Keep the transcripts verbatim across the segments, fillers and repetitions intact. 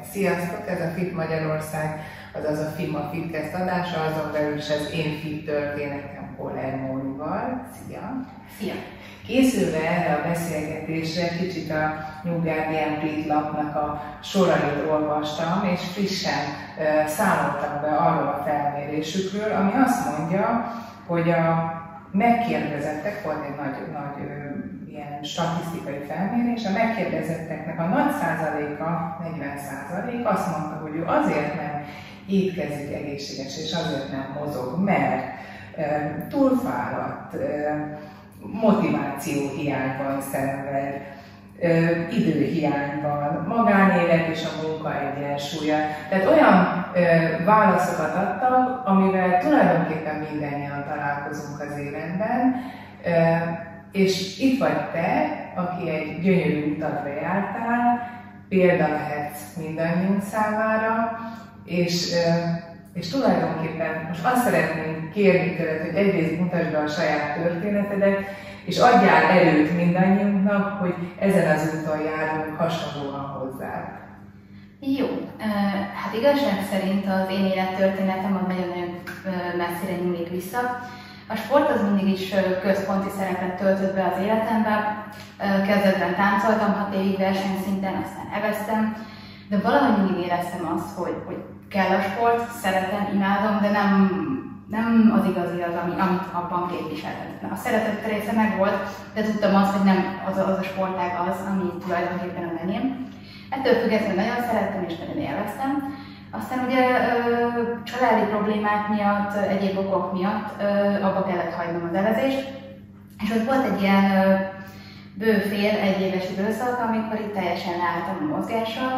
Sziasztok! Ez a Fit Magyarország, azaz a FIMA Fitcast adása, azon belül is az Én Fit Történetem Koller Mónival. Szia! Szia! Készülve erre a beszélgetésre kicsit a New Guardian Brit lapnak a sorait olvastam, és frissen uh, számoltak be arról a felmérésükről, ami azt mondja, hogy a megkérdezettek, volt egy nagy, nagy uh, ilyen statisztikai felmérés, a megkérdezetteknek a nagy százaléka, negyven százalék azt mondta, hogy ő azért nem étkezik egészséges, és azért nem mozog, mert uh, túlfáradt, uh, motiváció hiányban szenved, időhiányban, magánélet és a munka egyensúlya. Tehát olyan ö, válaszokat adtak, amivel tulajdonképpen mindannyian találkozunk az életben, ö, és itt vagy te, aki egy gyönyörű utat bejártál, példa lehetsz mindannyiunk számára, és ö, És tulajdonképpen most azt szeretném kérni tőled, hogy egyrészt mutasd be a saját történetedet, és adjál erőt mindannyiunknak, hogy ezen az úton járjunk hasonlóan hozzá. Jó, hát igazság szerint az én élettörténetem az nagyon-nagyon messzire nyúlik vissza. A sport az mindig is központi szerepet töltött be az életemben. Kezdetben táncoltam hat évig versenyszinten, aztán eveztem, de valahogy mindig éreztem azt, hogy, hogy kell a sport, szeretem, imádom, de nem, nem az igazi az, ami, amit abban képviselhetem. A szeretet része meg volt, de tudtam azt, hogy nem az a, az a sportág az, ami tulajdonképpen az enyém. Ettől függetlenül nagyon szerettem és nagyon élveztem. Aztán ugye ö, családi problémák miatt, egyéb okok miatt ö, abba kellett hagynom az evezést. És ott volt egy ilyen ö, bő fél egy éves időszak, amikor itt teljesen leálltam a mozgással.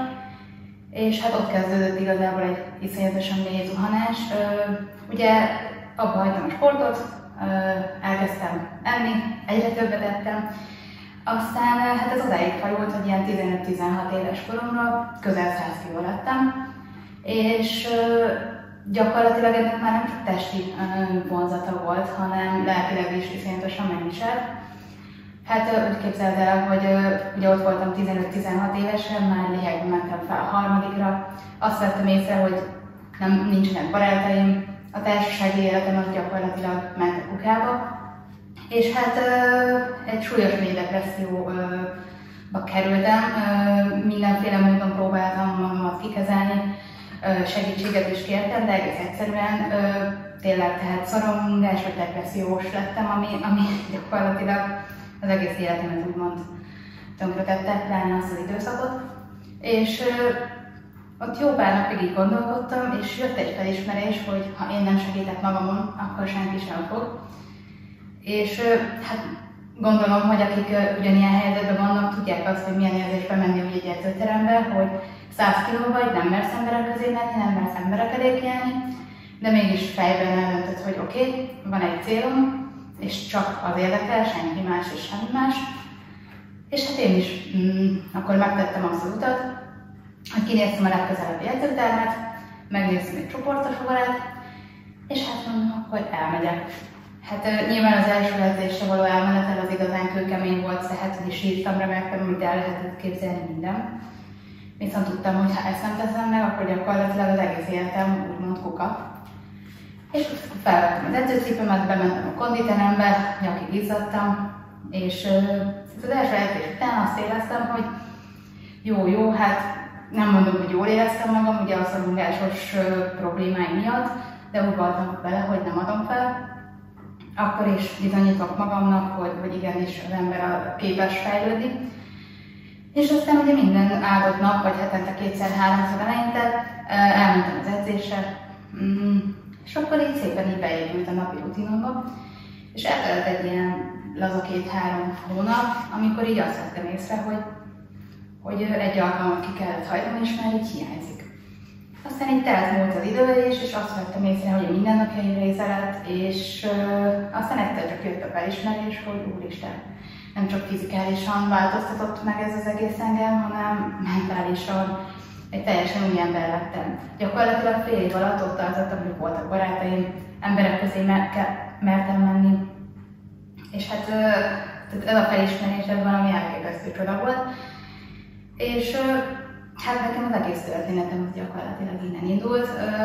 És hát ott kezdődött igazából egy iszonyatosan mély zuhanás. Ugye abba hagytam a sportot, elkezdtem enni, egyre többet ettem. Aztán hát ez odáig fajult, hogy ilyen tizenöt-tizenhat éves koromra közel száz kiló lettem. És gyakorlatilag ennek már nem csak testi vonzata volt, hanem lelkileg is iszonyatosan megviselt. Hát úgy képzeld el, hogy ugye ott voltam tizenöt-tizenhat évesen, már lényegben mentem fel a harmadikra. Azt vettem észre, hogy nem, nincsenek barátaim, a társasági életem az gyakorlatilag ment a kukába. És hát egy súlyos mély depresszióba kerültem, mindenféle módon próbáltam magamat kikezelni, segítséget is kértem, de egész egyszerűen tényleg tehát szorongás vagy depressziós lettem, ami, ami gyakorlatilag az egész életemet úgymond tönkretette, pláne azt az időszakot. És ö, ott jó pár napig így gondolkodtam, és jött egy felismerés, hogy ha én nem segítek magamon, akkor senki sem fog. És ö, hát gondolom, hogy akik ö, ugyanilyen helyzetben vannak, tudják azt, hogy milyen érzés bemenni úgy egy edzőterembe, hogy száz kiló vagy, nem mersz emberek közé menni, nem mersz emberek elé kelni, de mégis fejben eldöntöd, hogy oké, okay, van egy célom, és csak az érdekel, senki más és semmi más. És hát én is mm, akkor megtettem azt az utat, hogy kinéztem a legközelebbi edzőtermet, megnéztem egy csoportos órát, és hát mondom, akkor elmegyek. Hát uh, nyilván az első edzésre való elmenetel az igazán kőkemény volt, tehát hogy is írtam, reméltem, hogy el lehetett képzelni minden. Viszont tudtam, hogy ha ezt nem teszem meg, akkor gyakorlatilag az egész életem úgymond kuka. És felvettem az edzőcipőmet, bementem a konditerembe, nyakig izzadtam, és uh, az első edzés után azt éreztem, hogy jó, jó, hát nem mondom, hogy jól éreztem magam, ugye a szorongásos uh, problémáim miatt, de úgy voltam vele, hogy nem adom fel. Akkor is bizonyítok magamnak, hogy, hogy igenis az ember képes fejlődni. És aztán ugye minden áldott nap, vagy hetente kétszer-háromszor eleinte uh, elmentem az edzésre, mm, és akkor így szépen így beépült a napi rutinomba, és eltelt egy ilyen laza két-három hónap, amikor így azt vettem észre, hogy, hogy egy alkalmat ki kellett hagynom, és már így hiányzik. Aztán így telt múlt az idő, és, és azt vettem észre, hogy a mindennapjaim része lett, és uh, aztán egyszer csak jött a felismerés, hogy úristen, nem csak fizikálisan változtatott meg ez az egész engem, hanem mentálisan. Egy teljesen új ember lettem. Gyakorlatilag fél év alatt ott tartottam, hogy voltak barátaim, emberek közé mertem menni. És hát ez a felismerés, ez valami elképesztő csoda volt. És Hát nekem az egész történetem gyakorlatilag innen indult.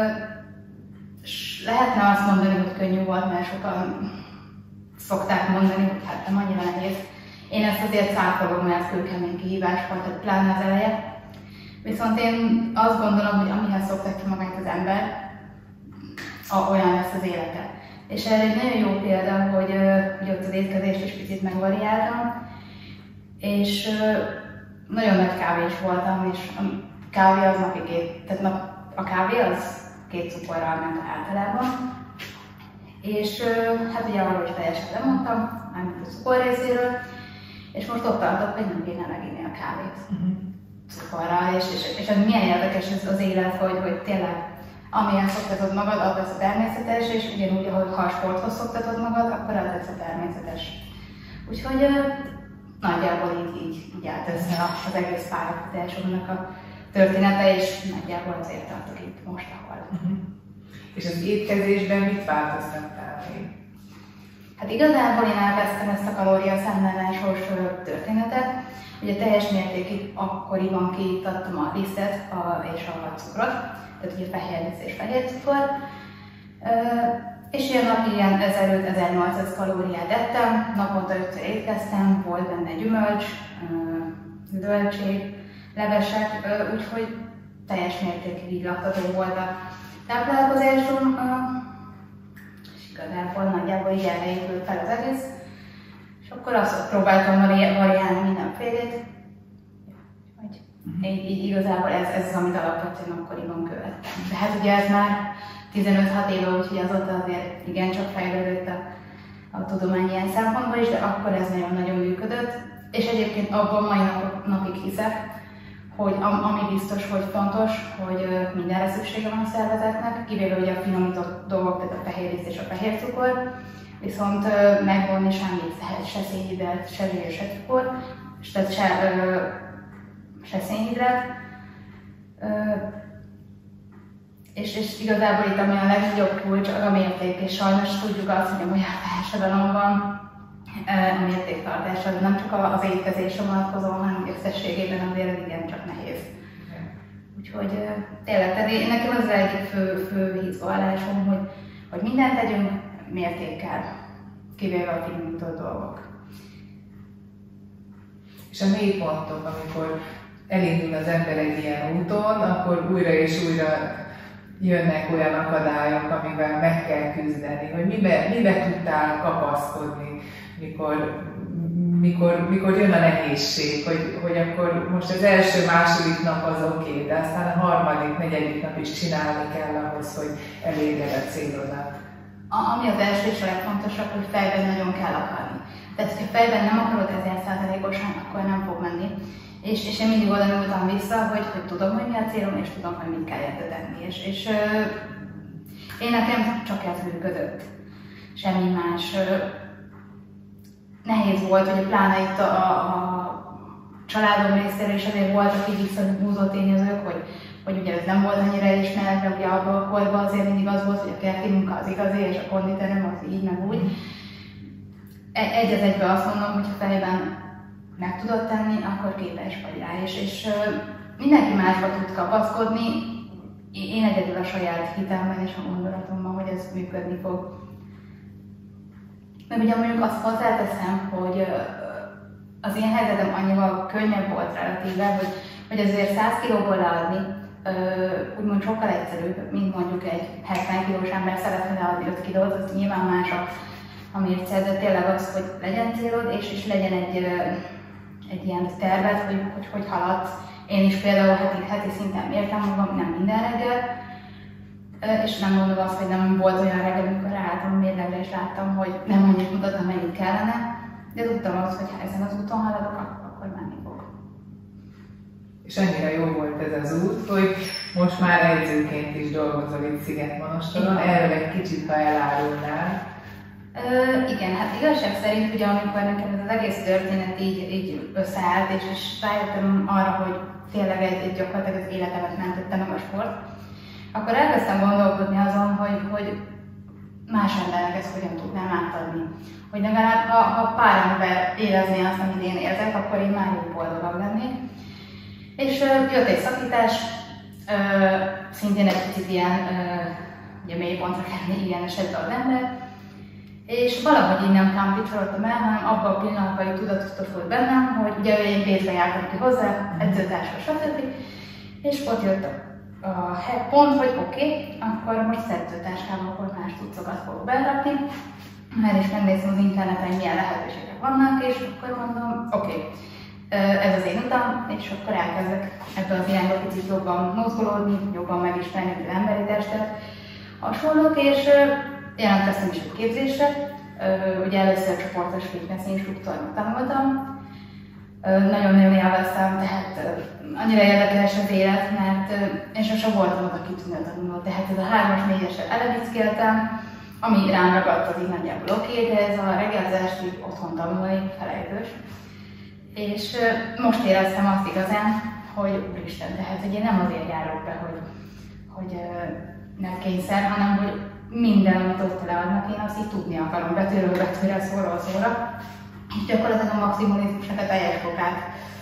Lehetne azt mondani, hogy könnyű volt, mert sokan szokták mondani, hogy hát nem annyira nehéz. Én ezt azért cáfolom, mert kőkemény kihívás volt, hogy pláne az eleje. Viszont én azt gondolom, hogy amihez szoktatja magát az ember, olyan lesz az élete. És erre egy nagyon jó példa, hogy, hogy ott az étkezést is picit megvariáltam, és nagyon nagy kávés voltam, és a kávé az napi két, tehát nap, a kávé az két cukorral ment általában. És hát ugye arról is teljesen lemondtam, mármint a cukor részéről, és most ott tartok, hogy nem kéne meginni a kávét uh-huh. cukorral, és, és, és ez milyen érdekes ez az élet, hogy, hogy tényleg amilyen szoktatod magad, az lesz a természetes, és ugyanúgy, ahogy ha a sporthoz szoktatod magad, akkor az lesz a természetes. Úgyhogy nagyjából így, így, így állt össze az egész pályafutásomnak a története, és nagyjából azért tartok itt most, ahol. Uh-huh. És az étkezésben mit változtattál még? Hát igazából én elkezdtem ezt a kalóriaszámlálásos történetet. Ugye teljes mértékig akkoriban kiiktattam a lisztet a, és a cukrot, tehát ugye fehér liszt és fehér cukor. És ilyen napi ilyen ezeröt-ezernyolcszáz kalóriát ettem, naponta ötször étkeztem, volt benne gyümölcs, zöldség, levesek, úgyhogy teljes mértékig így laktató volt a táplálkozásom, és igazából nagyjából így erre épült fel az egész. És akkor azt próbáltam variálni mindenfélét, hogy így, így igazából ez, ez az, amit alapvetően akkoriban követtem. De hát ugye ez már tizenöt-hat éve, úgyhogy azóta azért igencsak fejlődött a, a tudomány ilyen szempontból is, de akkor ez nagyon-nagyon működött. És egyébként abban mai napok, napig hiszek, hogy ami biztos, hogy fontos, hogy mindenre szüksége van a szervezetnek, kivéve ugye a finomított dolgok, tehát a fehér liszt és a fehér cukor, viszont megvonni semmit, se szénhidrát, se vér, se cukor, tehát se, se szénhidrát. És, és igazából itt ami a legnagyobb kulcs a mérték, és sajnos tudjuk azt, hogy a magyar társadalomban a mértéktartás az nem csak az étkezésre vonatkozó, hanem összességében azért igen csak nehéz. Úgyhogy tényleg, tehát én, nekem az egyik fő, fő hitvallásom, hogy, hogy mindent tegyünk mértékkel, kivéve a finomított dolgok. És a mélypontok, amikor elindul az ember egy ilyen úton, akkor újra és újra jönnek olyan akadályok, amivel meg kell küzdeni, hogy mibe, mibe tudtál kapaszkodni, mikor, mikor, mikor jön a nehézség, hogy, hogy akkor most az első, második nap az oké, okay, de aztán a harmadik, negyedik nap is csinálni kell ahhoz, hogy elérjed a célodat. Ami az első és a legfontosabb, hogy fejben nagyon kell akarni. Tehát, hogyha fejben nem akarod ezer százalékosan, akkor nem fog menni. És, és én mindig oda nyúltam vissza, hogy, hogy tudom, hogy mi a célom, és tudom, hogy mit kell érte tenni. És, és euh, én nekem csak ez működött. Semmi más. Nehéz volt, hogy pláne itt a, a, a családom részéről is azért voltak így visszahúzó tényezők, hogy, hogy ugye ez nem volt annyira ismert, de ugye abban a korban azért mindig az volt, hogy a kerti munka az igazi, és a konditerem az így, meg úgy. Egy az egyben azt mondom, hogy ha fejben meg tudod tenni, akkor képes vagy rá. És, és mindenki másba tud kapaszkodni, én egyedül a saját hitemben és a gondolatomban, hogy ez működni fog. Meg ugye mondjuk azt hozzáteszem, hogy az én helyzetem annyival könnyebb volt relatíve, hogy, hogy azért száz kilóból leadni úgymond sokkal egyszerűbb, mint mondjuk egy hetven kilós ember szeretne leadni öt kilót, az nyilván más a, a mérce, de tényleg az, hogy legyen célod, és, és legyen egy, egy ilyen terved, hogy, hogy hogy haladsz. Én is például heti, heti szinten mértem magam, nem minden reggel, és nem mondom azt, hogy nem volt olyan reggel, amikor ráálltam a mérlegre, és láttam, hogy nem annyit mutattam, mennyit kellene, de tudtam azt, hogy ha ezen az úton haladok, akkor menni fog. És annyira jó volt ez az út, hogy most már edzőként is dolgozol itt Szigetmonostoron, erről egy kicsit, ha elárulnál. Ö, igen, hát igazság szerint ugye amikor nekem ez az egész történet így, így összeállt, és, és rájöttem arra, hogy tényleg egy, egy gyakorlatilag az életemet mentette meg a sport, akkor elkezdtem gondolkodni azon, hogy, hogy más embernek ezt hogyan tudnám átadni. Hogy legalább, ha, ha pár ember érezné azt, amit én érzek, akkor én már jó boldogab lennék. És uh, jött egy szakítás, uh, szintén egy picit ilyen, uh, ugye mélypontra kerülni ilyen esetben az ember, és valahogy így nem kámpicsoltam el, hanem abban a pillanatban így tudatosult bennem, hogy ugye én pénzbe jártam ki hozzá, edzőtársra, stb. És ott jött a, a pont, hogy oké, okay, akkor most edzőtáskával akkor más cuccokat fogok berakni, mert is megnézem az interneten, hogy milyen lehetőségek vannak, és akkor mondom, oké, okay, ez az én utam, és akkor elkezdek ebből az irányba picit jobban mozgolódni, jobban megismerni az emberi testet, hasonlók, és jelentkeztem is egy képzésre. Ugye először csoportos fitness instruktornak tanultam. Nagyon-nagyon élveztem, tehát annyira érdekes az élet, mert én sosem voltam oda kitűnő tanuló. Tehát ez a hármas, négyesre elevickéltem, ami rám ragadt, az így nagyjából oké, de ez a reggelzást így otthon tanulni felejtős. És most éreztem azt igazán, hogy úristen, tehát hogy én nem azért járok be, hogy, hogy nem kényszer, hanem hogy minden, amit ott leadnak, én azt így tudni akarom, betűről betűre, szóról szóra. És gyakorlatilag a maximalizmusnak a teljes fokát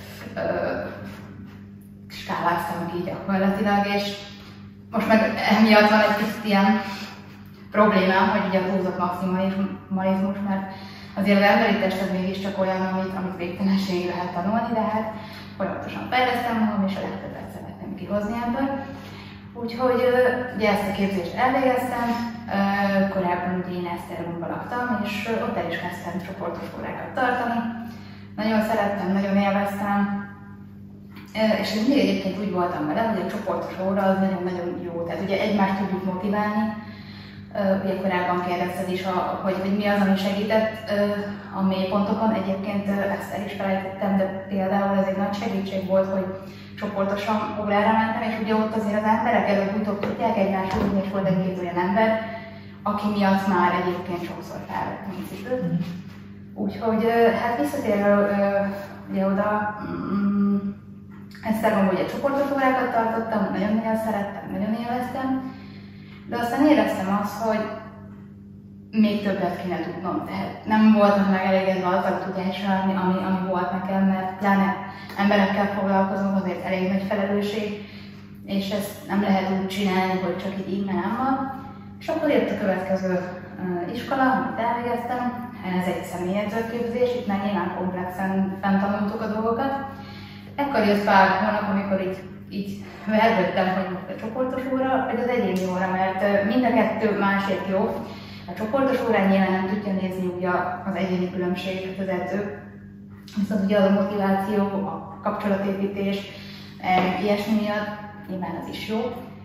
skáláztam ki gyakorlatilag, és most meg emiatt van egy kicsit ilyen problémám, hogy ugye a túlzott maximalizmus, mert azért az emberi test az mégiscsak olyan, amit, amit végtelenségig lehet tanulni, de hát folyamatosan fejlesztem magam, és a legtöbbet szeretném kihozni ebből. Úgyhogy ugye ezt a képzést elvégeztem, korábban ugye én Esztergomban laktam, és ott el is kezdtem csoportos órákat tartani. Nagyon szerettem, nagyon élveztem, és én mindig egyébként úgy voltam vele, hogy a csoportos óra az nagyon-nagyon jó, tehát ugye egymást tudjuk motiválni. Ugye korábban kérdezted is, hogy, hogy mi az, ami segített a mélypontokon, egyébként ezt el is felejtettem, de például ez egy nagy segítség volt, hogy csoportosan órára mentem, és ugye ott azért az emberek előbb-utóbb tudják egymást húzni, és volt egy-két olyan ember, aki miatt már egyébként sokszor felvettem a cipőt. Mm. Úgyhogy hát visszatérve ugye oda, mm, Esztergomban ugye csoportos órákat tartottam, nagyon-nagyon szerettem, nagyon élveztem, de aztán éreztem azt, hogy még többet kéne tudnom, tehát nem voltam meg elégedve azzal a tudással, ami, ami, ami volt nekem, mert pláne emberekkel foglalkozom, azért elég nagy felelősség, és ezt nem lehet úgy csinálni, hogy csak így ignámmal. És akkor jött a következő uh, iskola, amit elvégeztem, ez egy személyedzőképzés, itt már nyilván komplexen fenntanultuk a dolgokat. Ekkor jött pár hónap, amikor így, így vergődtem, hogy most a csoportos óra, vagy az egyéni óra, mert mind a kettő másért jó. A csoportos órán nyilván nem tudja nézni ugye az egyéni különbséget az edző, viszont ugye az a motiváció, a kapcsolatépítés, ilyesmi miatt nyilván az is jó.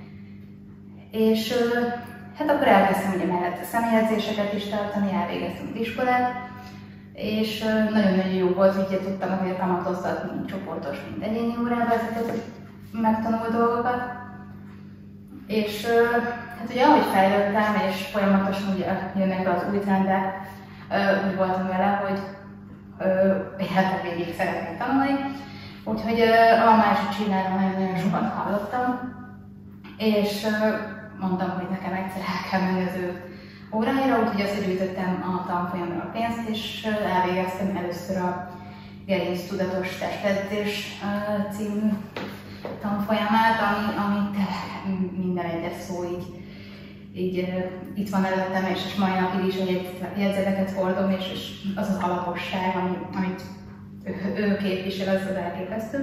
És hát akkor elkezdtem ugye mellett a személyedzéseket is tartani, elvégeztem az iskolát, és nagyon-nagyon jó volt, hogy tudtam azért kamatoztatni, mint csoportos, mint egyéni órában ezeket megtanult dolgokat. És hát ugye ahogy fejlődtem, és folyamatosan ugye jönnek be az új trendek, úgy voltam vele, hogy életem végig szeretnék tanulni. Úgyhogy a másik csinálom nagyon-nagyon sokat hallottam, és mondtam, hogy nekem egyszer el kell menni az ő óráira, úgyhogy összegyűjtöttem a tanfolyamra a pénzt, és elvégeztem először a Gerinc Tudatos Testedzés című tanfolyamát, ami, ami minden egyes szó így, így itt van előttem, és, és mai napig is a jegyzeteket fordom, és, és az az alaposság, ami, amit ő, ő képvisel, az az elképesztő.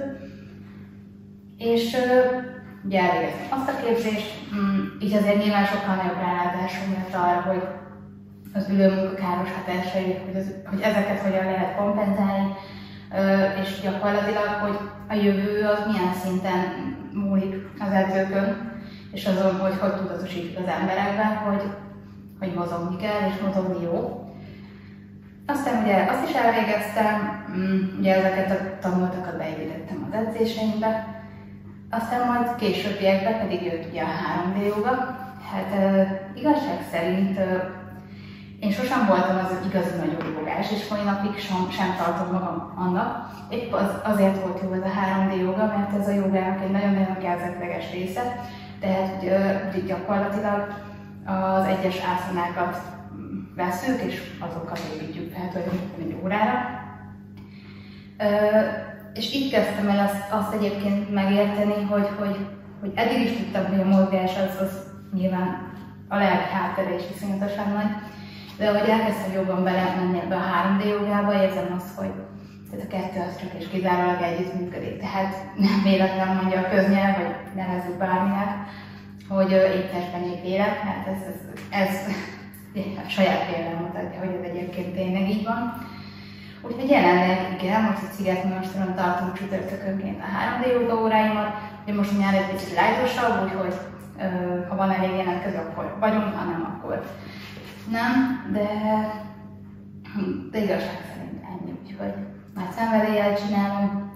És ugye elvégeztem azt a képzést, így azért nyilván sokkal nagyobb rálátásom lett arra, hogy az ülőmunka káros hatásai, hogy, az, hogy ezeket hogyan lehet kompenzálni, és gyakorlatilag, hogy a jövő az milyen szinten múlik az edzőkön, és azon, hogy hogy tudatosítjuk az emberekben, hogy, hogy mozogni kell, és mozogni jó. Aztán ugye azt is elvégeztem, ugye ezeket a tanultakat beépítettem az edzéseimbe, aztán majd későbbiekben pedig jött ugye a három dé jóga. Hát uh, igazság szerint uh, én sosem voltam az igazi nagyon jogás, és mai napig sem, sem tartom magam annak. Épp az, azért volt jó ez a három dé jóga, mert ez a jogának egy nagyon-nagyon kezdetleges része, tehát uh, gyakorlatilag az egyes ászanákat vesszük, és azokat építjük fel tulajdonképpen egy órára. Uh, és itt kezdtem el azt, azt egyébként megérteni, hogy, hogy, hogy eddig is tudtam, hogy a mozgás az, az nyilván a lelki háttere is iszonyatosan nagy, de ahogy elkezdtem jobban belemenni ebbe a három dé jogába, érzem azt, hogy tehát a kettő az csak és kizárólag együttműködik. Tehát nem véletlen mondja a köznyelv, vagy nevezzük bárminek, hogy épp testben épp élek, mert ez, ez, ez, ez a saját példám mutatja, hogy ez egyébként tényleg így van. Úgyhogy jelenleg igen, most a Szigetmonostoron tartunk csütörtökönként a három dé joga óráimat, de most a nyár egy picit lájtosabb, úgyhogy ha van elég jelentkező, akkor vagyunk, ha nem, akkor nem, de, de igazság szerint ennyi, úgyhogy nagy szenvedéllyel csinálom.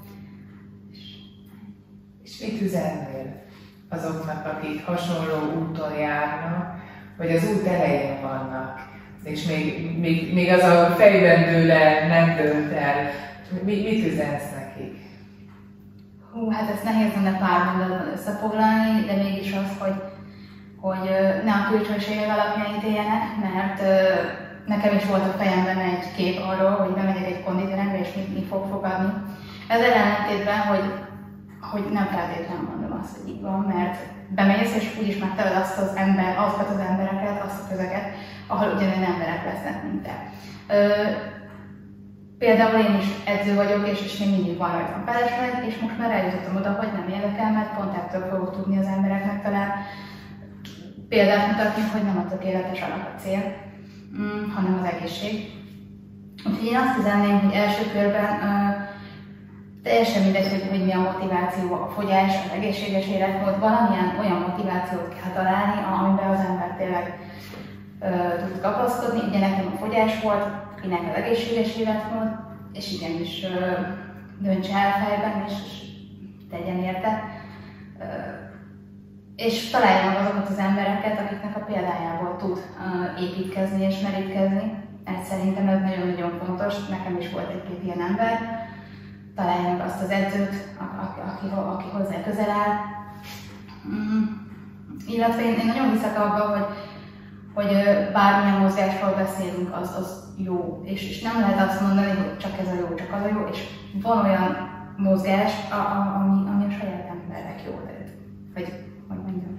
És mit üzennél azoknak, akik hasonló úton járnak, vagy az út elején vannak, és még, még, még az a fejben dől el, nem dölt el, mit, mit üzensz nekik? Hú, hát ezt nehéz lenne pár mondatban összefoglalni, de mégis az, hogy, hogy ne a kölcsönségek alapján ítéljenek, mert nekem is volt a fejemben egy kép arról, hogy bemegyek egy konditerembe és mit, mit fog fogadni. Ezzel ellentétben, hogy, hogy nem feltétlenül mondom azt, hogy így van, mert bemész és úgyis megtalálod azt az ember, azokat az embereket, azt a közeget, ahol ugyanolyan emberek lesznek, mint te. Például én is edző vagyok, és, és még mindig van rajtam felesleg, és most már eljutottam oda, hogy nem érdekel, mert pont ettől fogok tudni az embereknek talán példát mutatni, hogy nem a tökéletes alap a cél, hanem az egészség. Úgyhogy én azt üzenném, hogy első körben uh, teljesen mindegy, hogy, hogy mi a motiváció, a fogyás, az egészséges életmód, valamilyen olyan motivációt kell találni, amiben az ember tényleg uh, tud kapaszkodni. Ugye nekem a fogyás volt, kinek az egészséges életmód, és igenis uh, döntse el fejben, és, és tegyen érte. Uh, és találja meg azokat az embereket, akiknek a példájából tud uh, építkezni és merítkezni. Ez szerintem ez nagyon-nagyon fontos, nekem is volt egy-két ilyen ember. Találja meg azt az edzőt, aki, aki, aki hozzá közel áll. Mm. Illetve én, én nagyon hiszek abban, hogy, hogy bármilyen mozgásról beszélünk, az, az jó. És, és nem lehet azt mondani, hogy csak ez a jó, csak az a jó. És van olyan mozgás, a, a, ami, ami a saját embernek jó lehet. Vagy, hogy mondjam.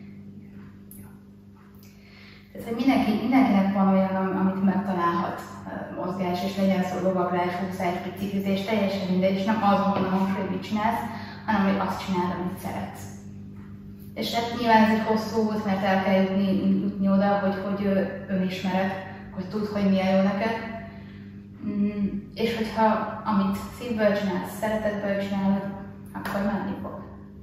Tehát, hogy mindenki, mindenkinek van olyan, amit megtalálhat mozgás, és legyen szó lovaglás, húszás, biciklizés, teljesen mindegy, és nem azt mondom, hogy mit csinálsz, hanem hogy azt csinálod, amit szeretsz. És hát nyilván ez egy hosszú út, mert el kell jutni, jutni oda, hogy, hogy önismeret, hogy tudd, hogy mi a jó neked. És hogyha amit szívből csinálsz, szeretetből csinálod, akkor menni fog.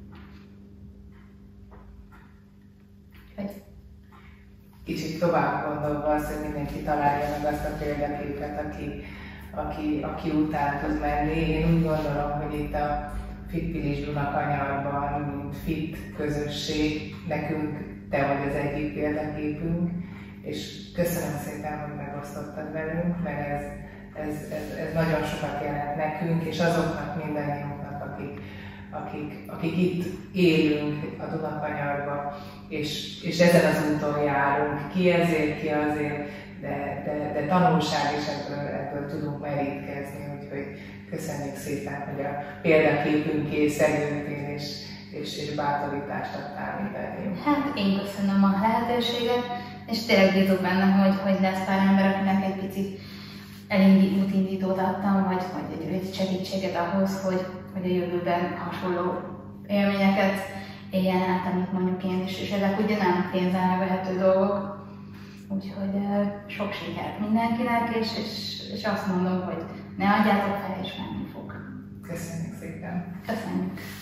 Kicsit tovább gondolva az, hogy mindenki találja meg azt a példaképet, aki, aki, aki után tud menni. Én úgy gondolom, hogy itt a Fit-Pilis Dunakanyarban, mint fit közösség, nekünk te vagy az egyik példaképünk, és köszönöm szépen, hogy megosztottad velünk, mert ez, ez, ez, ez nagyon sokat jelent nekünk, és azoknak mindannyiunknak, akik, akik, akik itt élünk a Dunakanyarban, és, és ezen az úton járunk, ki ezért, ki azért, de, de, de tanulság is ebből, ebből tudunk merítkezni, úgyhogy köszönjük szépen, hogy a példaképünké szegültél, és, és, és bátorítást adtál mindannyiunk. Hát én köszönöm a lehetőséget, és tényleg bízok benne, hogy, hogy lesz pár ember, akinek egy picit elindít, útindítót adtam, vagy, vagy egy, egy segítséget ahhoz, hogy, hogy a jövőben hasonló élményeket éljen át, amit mondjuk én is, és ezek ugye nem pénzzel megvehető dolgok. Úgyhogy sok sikert mindenkinek, és, és, és azt mondom, hogy ne adjátok fel, és menni fog. Köszönjük szépen! Köszönjük!